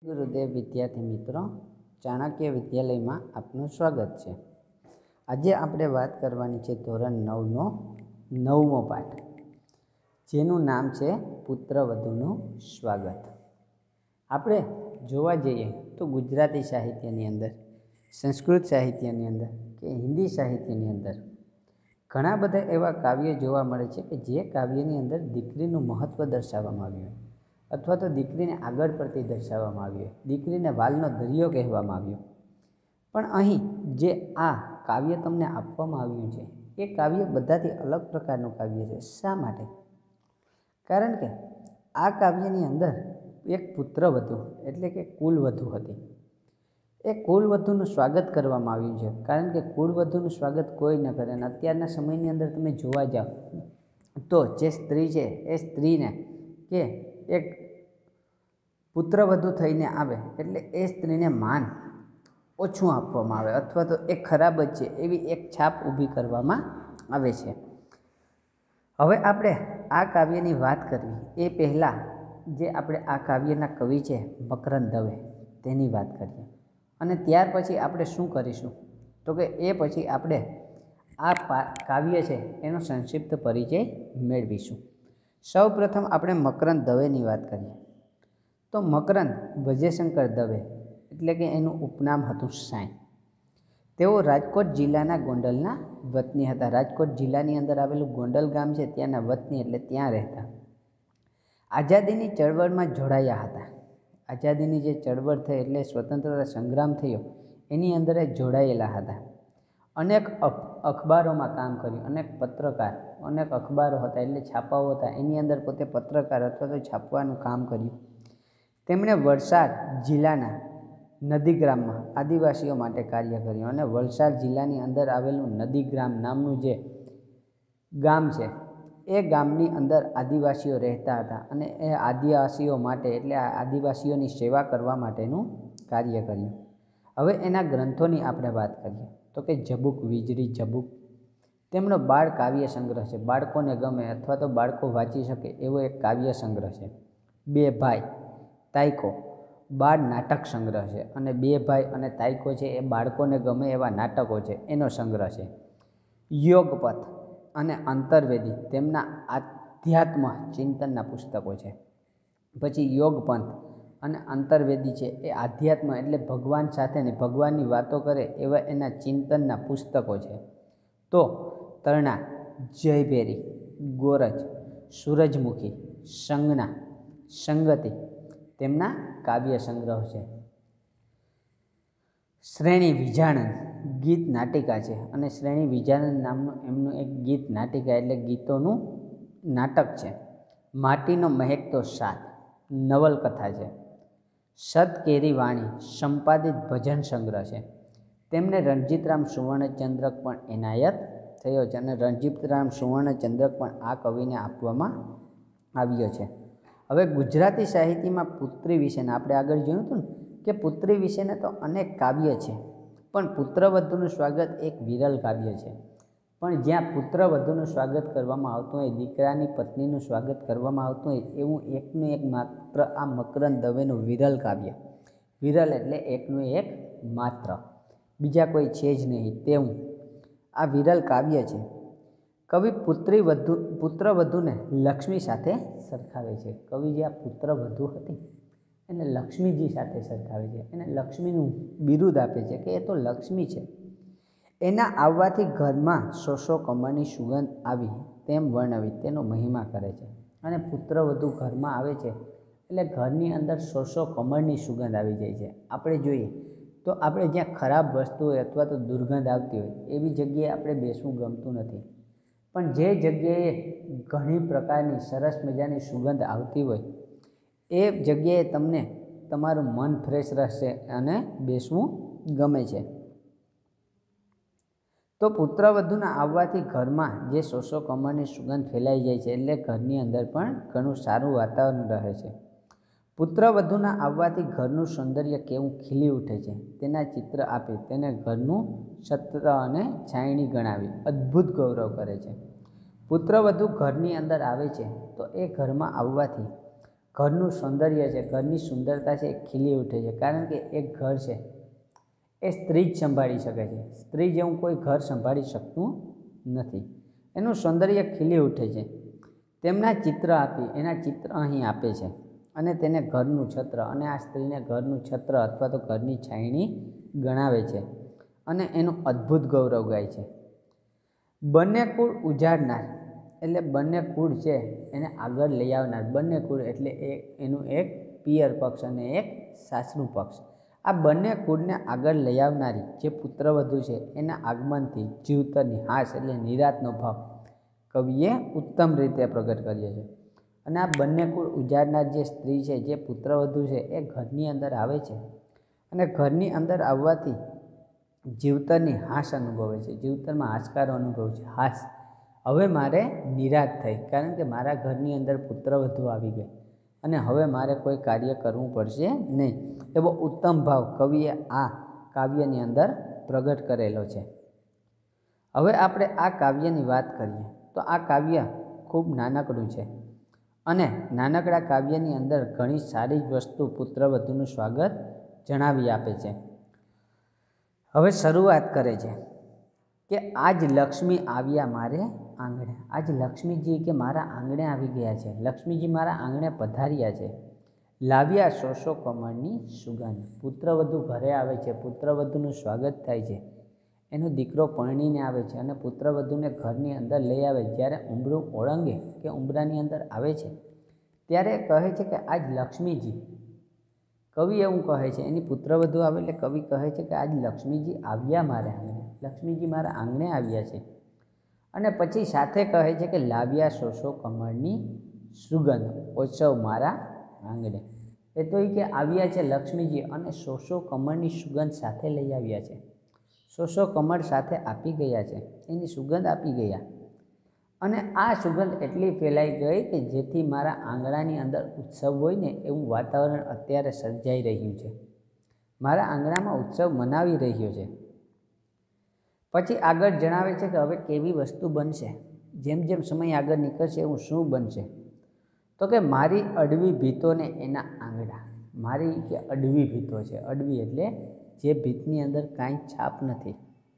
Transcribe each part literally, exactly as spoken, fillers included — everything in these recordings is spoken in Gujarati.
ગુરુદેવ વિદ્યાર્થી મિત્રો, ચાણક્ય વિદ્યાલયમાં આપનું સ્વાગત છે। આજે આપણે વાત કરવાની છે ધોરણ નવનો નવમો પાઠ, જેનું નામ છે પુત્રવધુનું સ્વાગત। આપણે જોવા જઈએ તો ગુજરાતી સાહિત્યની અંદર, સંસ્કૃત સાહિત્યની અંદર કે હિન્દી સાહિત્યની અંદર ઘણા બધા એવા કાવ્યો જોવા મળે છે કે જે કાવ્યની અંદર દીકરીનું મહત્ત્વ દર્શાવવામાં આવ્યું હોય, અથવા તો દીકરીને આગળ પડતી દર્શાવવામાં આવી હોય, દીકરીને વાલનો દરિયો કહેવામાં આવ્યો। પણ અહીં જે આ કાવ્ય તમને આપવામાં આવ્યું છે એ કાવ્ય બધાથી અલગ પ્રકારનું કાવ્ય છે। શા માટે? કારણ કે આ કાવ્યની અંદર એક પુત્રવધુ એટલે કે કુલવધુ હતી। એ કુલવધુનું સ્વાગત કરવામાં આવ્યું છે, કારણ કે કુલવધુનું સ્વાગત કોઈ ન કરે। અને અત્યારના સમયની અંદર તમે જોવા જાઓ તો જે સ્ત્રી છે એ સ્ત્રીને કે એક પુત્રવધુ થઈને આવે એટલે એ સ્ત્રીને માન ઓછું આપવામાં આવે, અથવા તો એ ખરાબ જ છે એવી એક છાપ ઊભી કરવામાં આવે છે। હવે આપણે આ કાવ્યની વાત કરવી એ પહેલાં જે આપણે આ કાવ્યના કવિ છે મકરંદ દવે તેની વાત કરીએ, અને ત્યાર પછી આપણે શું કરીશું તો કે એ પછી આપણે આ કાવ્ય છે એનો સંક્ષિપ્ત પરિચય મેળવીશું। સૌ પ્રથમ આપણે મકરંદ દવેની વાત કરીએ તો મકરંદ વજયશંકર દવે એટલે કે એનું ઉપનામ હતું સાંઈ। તેઓ રાજકોટ જિલ્લાના ગોંડલના વતની હતા। રાજકોટ જિલ્લાની અંદર આવેલું ગોંડલ ગામ છે, ત્યાંના વતની એટલે ત્યાં રહેતા। આઝાદીની ચળવળમાં જોડાયા હતા। આઝાદીની જે ચળવળ થઈ એટલે સ્વતંત્રતા સંગ્રામ થયો એની અંદર એ જોડાયેલા હતા। અનેક અખબારોમાં કામ કર્યું, અનેક પત્રકાર, અનેક અખબારો હતા એટલે છાપાઓ હતા, એની અંદર પોતે પત્રકાર અથવા તો છાપવાનું કામ કર્યું। તેમણે વલસાડ જિલ્લાના નદીગ્રામમાં આદિવાસીઓ માટે કાર્ય કર્યું, અને વલસાડ જિલ્લાની અંદર આવેલું નદીગ્રામ નામનું જે ગામ છે એ ગામની અંદર આદિવાસીઓ રહેતા હતા, અને એ આદિવાસીઓ માટે એટલે આ આદિવાસીઓની સેવા કરવા માટેનું કાર્ય કર્યું। હવે એના ગ્રંથોની આપણે વાત કરીએ તો કે ઝબૂક વીજળી ઝબૂક તેમનો બાળ કાવ્ય સંગ્રહ છે, બાળકોને ગમે અથવા તો બાળકો વાંચી શકે એવો એક કાવ્ય સંગ્રહ છે। બે ભાઈ તાયકો બાળ નાટક સંગ્રહ છે, અને બે ભાઈ અને તાયકો છે એ બાળકોને ગમે એવા નાટકો છે એનો સંગ્રહ છે। યોગપથ અને અંતર્વેદી તેમના આધ્યાત્મ ચિંતનના પુસ્તકો છે। પછી યોગપંથ અને અંતર્વેદી છે એ આધ્યાત્મ એટલે ભગવાન સાથેની ભગવાનની વાતો કરે એવા એના ચિંતનના પુસ્તકો છે। તો તરણા, જયભેરી, ગોરજ, સૂરજમુખી, સંજ્ઞા, સંગતિ તેમના કાવ્ય સંગ્રહ છે। શ્રેણી વિજાણન ગીત નાટિકા છે, અને શ્રેણી વિજાણન નામનું એમનું એક ગીત નાટિકા એટલે ગીતોનું નાટક છે। માટીનો મહેકતો સાથ નવલકથા છે। સત કેરી વાણી સંપાદિત ભજન સંગ્રહ છે। તેમને રણજીતરામ સુવર્ણચંદ્રક પણ એનાયત થયો છે, અને રણજીતરામ સુવર્ણચંદ્રક પણ આ કવિને આપવામાં આવ્યો છે। હવે ગુજરાતી સાહિત્યમાં પુત્રી વિશેના આપણે આગળ જોયું હતું ને કે પુત્રી વિશેના તો અનેક કાવ્ય છે, પણ પુત્રવધુનું સ્વાગત એક વિરલ કાવ્ય છે। પણ જ્યાં પુત્રવધુનું સ્વાગત કરવામાં આવતું હોય, દીકરાની પત્નીનું સ્વાગત કરવામાં આવતું હોય, એવું એકનું એક માત્ર આ મકરંદ દવેનું વિરલ કાવ્ય, વિરલ એટલે એકનું એક માત્ર, બીજા કોઈ છે જ નહીં તેવું આ વિરલ કાવ્ય છે। કવિ પુત્રી વધુ પુત્રવધુને લક્ષ્મી સાથે સરખાવે છે। કવિ જે આ પુત્રવધુ હતી એને લક્ષ્મીજી સાથે સરખાવે છે, એને લક્ષ્મીનું બિરુદ આપે છે કે એ તો લક્ષ્મી છે। એના આવવાથી ઘરમાં સો સો કમળની સુગંધ આવી તેમ વર્ણવી તેનો મહિમા કરે છે। અને પુત્રવધુ ઘરમાં આવે છે એટલે ઘરની અંદર સો સો કમળની સુગંધ આવી જાય છે। આપણે જોઈએ તો આપણે જ્યાં ખરાબ વસ્તુ હોય અથવા તો દુર્ગંધ આવતી હોય એવી જગ્યાએ આપણે બેસવું ગમતું નથી, પણ જે જગ્યાએ ઘણી પ્રકારની સરસ મજાની સુગંધ આવતી હોય એ જગ્યાએ તમને તમારું મન ફ્રેશ રહેશે અને બેસવું ગમે છે। તો પુત્રવધુના આવવાથી ઘરમાં જે સો સો કમળની સુગંધ ફેલાઈ જાય છે એટલે ઘરની અંદર પણ ઘણું સારું વાતાવરણ રહે છે। પુત્રવધુના આવવાથી ઘરનું સૌંદર્ય કેવું ખીલી ઉઠે છે તેના ચિત્ર આપી તેને ઘરનું સત્ર અને છાયણી ગણાવી અદ્ભુત ગૌરવ કરે છે। પુત્રવધુ ઘરની અંદર આવે છે તો એ ઘરમાં આવવાથી ઘરનું સૌંદર્ય છે, ઘરની સુંદરતા છે એ ખીલી ઉઠે છે, કારણ કે એક ઘર છે એ સ્ત્રી જ સંભાળી શકે છે. સ્ત્રી જેવું કોઈ ઘર સંભાળી શકતું નથી. એનું સૌંદર્ય ખીલી ઉઠે છે. તેમના ચિત્ર આપી એના ચિત્ર અહીં આપે છે અને તેને ઘરનું છત્ર અને આ સ્ત્રીને ઘરનું છત્ર અથવા તો ઘરની છાયણી ગણાવે છે અને એનું અદ્ભુત ગૌરવ ગાય છે. બંને કુળ ઉજાડનાર એટલે બંને કુળ છે એને આગળ લઈ આવનાર. બંને કુળ એટલે એ એનું એક પિયર પક્ષ અને એક સાસરું પક્ષ. આ બંને કુળને આગળ લઈ આવનારી જે પુત્રવધુ છે એના આગમનથી જીવતરની હાશ એટલે નિરાતનો ભાવ કવિએ ઉત્તમ રીતે પ્રગટ કર્યો છે. અને આ બંને કુળ ઉજાડનાર જે સ્ત્રી છે, જે પુત્રવધુ છે, એ ઘરની અંદર આવે છે અને ઘરની અંદર આવવાથી જીવતરની હાશ અનુભવે છે. જીવતરમાં હાશકારો અનુભવે છે. હાશ હવે મારે નિરાત થઈ, કારણ કે મારા ઘરની અંદર પુત્રવધુ આવી ગઈ અને હવે મારે કોઈ કાર્ય કરવું પડશે નહીં. એવો ઉત્તમ ભાવ કવિએ આ કાવ્યની અંદર પ્રગટ કરેલો છે. હવે આપણે આ કાવ્યની વાત કરીએ તો આ કાવ્ય ખૂબ નાનકડું છે અને નાનકડા કાવ્યની અંદર ઘણી સારી જ વસ્તુ પુત્રવધુનું સ્વાગત જણાવી આપે છે. હવે શરૂઆત કરે છે કે આજ લક્ષ્મી આવ્યા મારે આંગણે. આજ લક્ષ્મીજી કે મારા આંગણે આવી ગયા છે. લક્ષ્મીજી મારા આંગણે પધાર્યા છે. લાવ્યા સો સો કમળની સુગંધ. પુત્રવધુ ઘરે આવે છે, પુત્રવધુનું સ્વાગત થાય છે. એનો દીકરો પરણીને આવે છે અને પુત્રવધુને ઘરની અંદર લઈ આવે. જ્યારે ઉંબરું ઓળંગે કે ઉંબરાની અંદર આવે છે ત્યારે કહે છે કે આજ લક્ષ્મીજી, કવિ એવું કહે છે, એની પુત્રવધુ આવે એટલે કવિ કહે છે કે આજ લક્ષ્મીજી આવ્યા મારે આંગણે. લક્ષ્મીજી મારા આંગણે આવ્યા છે. અને પછી સાથે કહે છે કે લાવ્યા સો સો કમળની સુગંધ. ઓછવ મારા આંગણે. એ તો એ કે આવ્યા છે લક્ષ્મીજી અને સો સો કમળની સુગંધ સાથે લઈ આવ્યા છે. સો સો કમળ સાથે આપી ગયા છે, એની સુગંધ આપી ગયા. અને આ સુગંધ એટલી ફેલાઈ ગઈ કે જેથી મારા આંગણાની અંદર ઉત્સવ હોય ને એવું વાતાવરણ અત્યારે સર્જાઈ રહ્યું છે. મારા આંગણામાં ઉત્સવ મનાવી રહ્યો છે. પછી આગળ જણાવે છે કે હવે કેવી વસ્તુ બનશે, જેમ જેમ સમય આગળ નીકળશે એવું શું બનશે, તો કે મારી અડવી ભીતોને એના આંગણા. મારી કે અડવી ભીતો છે. અડવી એટલે જે ભીતની અંદર કાંઈ છાપ નથી,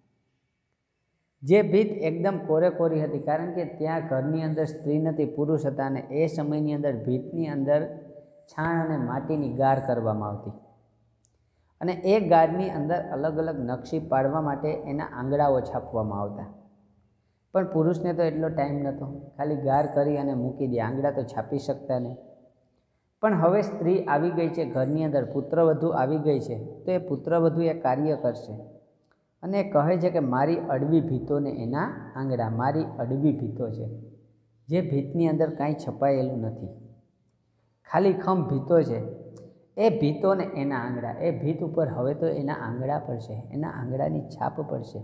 જે ભીત એકદમ કોરે કોરી હતી, કારણ કે ત્યાં ઘરની અંદર સ્ત્રી નથી, પુરુષ હતા અને એ સમયની અંદર ભીતની અંદર છાણ અને માટીની ગાર કરવામાં આવતી અને એ ગારની અંદર અલગ અલગ નકશી પાડવા માટે એના આંગળાઓ છાપવામાં આવતા. પણ પુરુષને તો એટલો ટાઈમ નહોતો, ખાલી ગાર કરી અને મૂકી દે, આંગળા તો છાપી શકતા નહીં. પણ હવે સ્ત્રી આવી ગઈ છે ઘરની અંદર, પુત્રવધુ આવી ગઈ છે, તો એ પુત્રવધુ એ કાર્ય કરશે અને કહે છે કે મારી અડવી ભીતોને એના આંગળા. મારી અડવી ભીતો છે, જે ભીતની અંદર કાંઈ છપાયેલું નથી, ખાલી ખમ ભીતો છે. એ ભીતોને એના આંગળા. એ ભીત ઉપર હવે તો એના આંગળા પડશે, એના આંગળાની છાપ પડશે.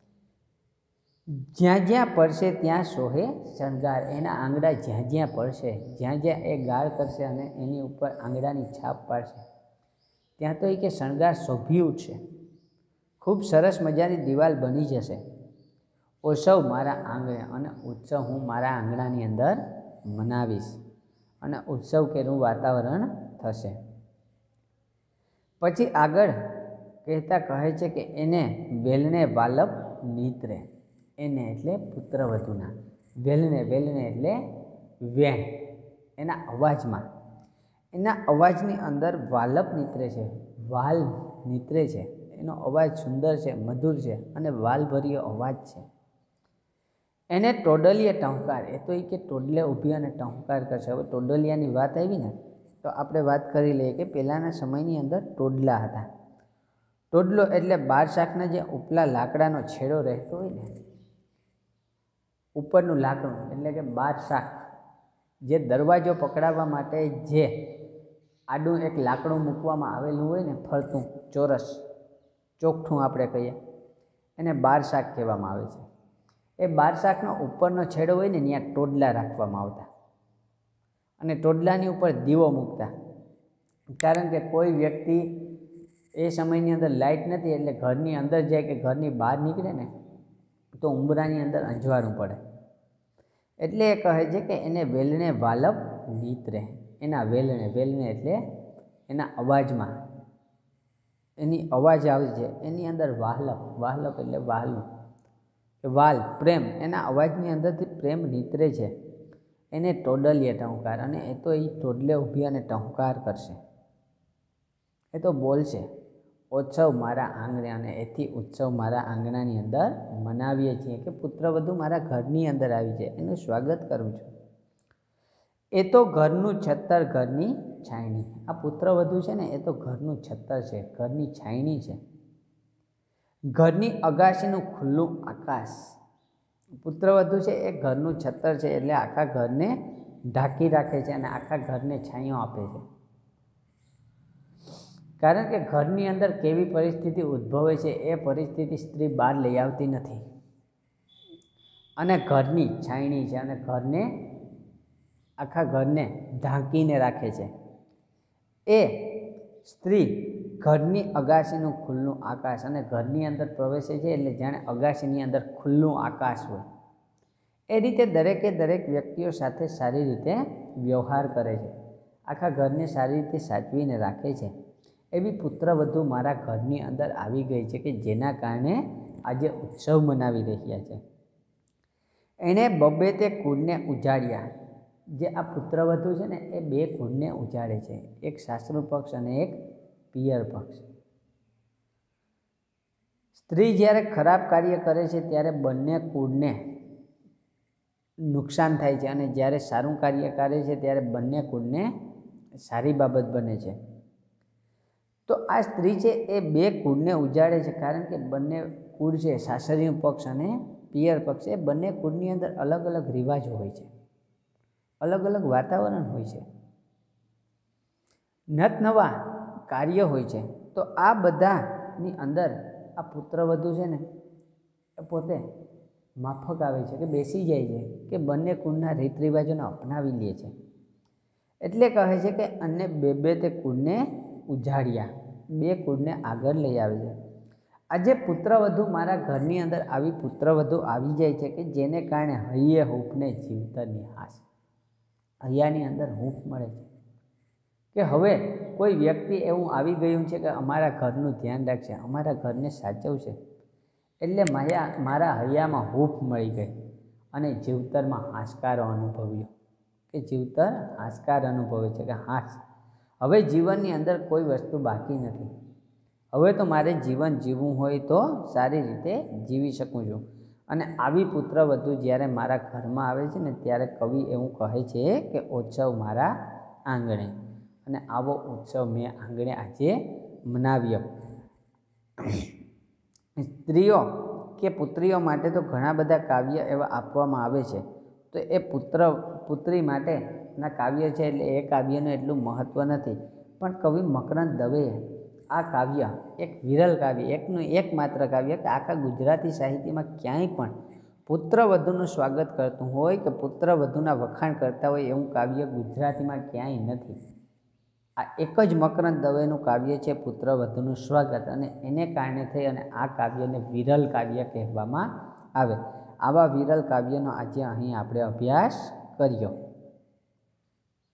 જ્યાં જ્યાં પડશે ત્યાં શોહે શણગાર. એના આંગળા જ્યાં જ્યાં પડશે, જ્યાં જ્યાં એ ગાળ કરશે અને એની ઉપર આંગળાની છાપ પાડશે, ત્યાં તો એ કે શણગાર શોભી ઉઠશે. ખૂબ સરસ મજાની દિવાલ બની જશે. ઉત્સવ મારા આંગણે, અને ઉત્સવ હું મારા આંગણાની અંદર મનાવીશ અને ઉત્સવ કેનું વાતાવરણ થશે. પછી આગળ કહેતા કહે છે કે એને વેલણે વાલપ નીતરે. એને એટલે પુત્રવધુના વેલણે, વેલણે એટલે વેણ, એના અવાજમાં, એના અવાજની અંદર વાલપ નીતરે છે, વાલ નીતરે છે. એનો અવાજ સુંદર છે, મધુર છે અને વાલભર્યો અવાજ છે. એને ટોડલીએ ટહુકાર. એ તો એ કે ટોડલે ઊભી અને ટહુકાર કરશે. હવે ટોડલિયાની વાત આવી ને તો આપણે વાત કરી લઈએ કે પહેલાંના સમયની અંદર ટોડલા હતા. ટોડલો એટલે બાર શાકના જે ઉપલા લાકડાનો છેડો રહેતો હોય ને, ઉપરનું લાકડું એટલે કે બાર શાક, જે દરવાજો પકડાવવા માટે જે આડું એક લાકડું મૂકવામાં આવેલું હોય ને, ફરતું ચોરસ ચોકઠું આપણે કહીએ, એને બાર શાક કહેવામાં આવે છે. એ બાર શાકનો ઉપરનો છેડો હોય ને ત્યાં ટોડલા રાખવામાં આવતા અને ટોડલાની ઉપર દીવો મૂકતા. કારણ કે કોઈ વ્યક્તિ એ સમયની અંદર લાઇટ નથી એટલે ઘરની અંદર જાય કે ઘરની બહાર નીકળે ને તો ઉંબરાની અંદર અંજવાળું પડે. એટલે એ કહે છે કે એને વેલણે વાલપ નીતરે. એના વેલણે, વેલણે એટલે એના અવાજમાં, એની અવાજ આવે છે એની અંદર વાહલપ, વાહલપ એટલે વાહલું, વાલ પ્રેમ, એના અવાજની અંદરથી પ્રેમ નીતરે છે, એને ટોડલીએ ટહુકાર, અને એ તો એ ટોડલે ઊભી અને ટહુકાર કરશે, એ તો બોલશે ઓછવ મારા આંગણે, અને એથી ઉત્સવ મારા આંગણાની અંદર મનાવીએ છીએ કે પુત્રવધુ મારા ઘરની અંદર આવી છે, એનું સ્વાગત કરું છું. એ તો ઘરનું છત્તર, ઘરની છાયણી. આ પુત્રવધુ છે ને એ તો ઘરનું છત્તર છે, ઘરની છાયણી છે, ઘરની અગાશીનું ખુલ્લું આકાશ. પુત્રવધુ છે એ ઘરનું છત્તર છે, એટલે આખા ઘરને ઢાંકી રાખે છે અને આખા ઘરને છાંયો આપે છે. કારણ કે ઘરની અંદર કેવી પરિસ્થિતિ ઉદ્ભવે છે એ પરિસ્થિતિ સ્ત્રી બહાર લઈ આવતી નથી, અને ઘરની છાયણી છે, અને ઘરને આખા ઘરને ઢાંકીને રાખે છે. એ સ્ત્રી ઘરની અગાશીનું ખુલ્લું આકાશ, અને ઘરની અંદર પ્રવેશે છે એટલે જાણે અગાશીની અંદર ખુલ્લું આકાશ હોય એ રીતે દરેકે દરેક વ્યક્તિઓ સાથે સારી રીતે વ્યવહાર કરે છે, આખા ઘરને સારી રીતે સાચવીને રાખે છે. એવી પુત્રવધુ મારા ઘરની અંદર આવી ગઈ છે કે જેના કારણે આજે ઉત્સવ મનાવી રહ્યા છે. એણે બબ્બે તે કુળને ઉજાડ્યા. જે આ પુત્રવધુ છે ને એ બે કુળને ઉજાડે છે, એક સાસરું પક્ષ અને એક પિયર પક્ષ. સ્ત્રી જ્યારે ખરાબ કાર્ય કરે છે ત્યારે બંને કુળને નુકસાન થાય છે, અને જ્યારે સારું કાર્ય કરે છે ત્યારે બંને કુળને સારી બાબત બને છે. તો આ સ્ત્રી છે એ બે કુળને ઉજાડે છે, કારણ કે બંને કુળ છે, સાસરીયું પક્ષ અને પિયર પક્ષ, એ બંને કુળની અંદર અલગ અલગ રિવાજો હોય છે, અલગ અલગ વાતાવરણ હોય છે, નત નવા કાર્ય હોય છે. તો આ બધાની અંદર આ પુત્રવધુ છે ને એ પોતે માફક આવે છે કે બેસી જાય છે કે બંને કુળના રીત રિવાજોને અપનાવી લે છે. એટલે કહે છે કે અને બે બે તે કુળને ઉજાડ્યા, બે કુળને આગળ લઈ આવે છે. આજે પુત્રવધુ મારા ઘરની અંદર આવી પુત્રવધુ આવી જાય છે કે જેને કારણે હૈયે હૂંફને જીવતરની હાસ. હૈયાની અંદર હૂંફ મળે છે કે હવે કોઈ વ્યક્તિ એવું આવી ગયું છે કે અમારા ઘરનું ધ્યાન રાખશે, અમારા ઘરને સાચવશે, એટલે માયા મારા હૈયામાં હૂંફ મળી ગઈ અને જીવતરમાં હાશકારો અનુભવ્યો, કે જીવતર હાશકાર અનુભવે છે કે હાશ હવે જીવનની અંદર કોઈ વસ્તુ બાકી નથી, હવે તો મારે જીવન જીવવું હોય તો સારી રીતે જીવી શકું છું. અને આવી પુત્રવધુ જ્યારે મારા ઘરમાં આવે છે ને ત્યારે કવિ એવું કહે છે કે ઉત્સવ મારા આંગણે, અને આવો ઉત્સવ મેં આંગણે આજે મનાવ્યો. સ્ત્રીઓ કે પુત્રીઓ માટે તો ઘણા બધા કાવ્ય એવા આપવામાં આવે છે, તો એ પુત્ર પુત્રી માટેના કાવ્ય છે એટલે એ કાવ્યનું એટલું મહત્ત્વ નથી. પણ કવિ મકરંદ દવેએ આ કાવ્ય એક વિરલ કાવ્ય, એકનું એકમાત્ર કાવ્ય કે આખા ગુજરાતી સાહિત્યમાં ક્યાંય પણ પુત્રવધુનું સ્વાગત કરતું હોય કે પુત્રવધુના વખાણ કરતા હોય એવું કાવ્ય ગુજરાતીમાં ક્યાંય નથી. આ એક જ મકરંદ દવેનું કાવ્ય છે પુત્રવધુનું સ્વાગત, અને એને કારણે થઈ અને આ કાવ્યને વિરલ કાવ્ય કહેવામાં આવે. આવા વિરલ કાવ્યનો આજે અહીં આપણે અભ્યાસ કર્યો.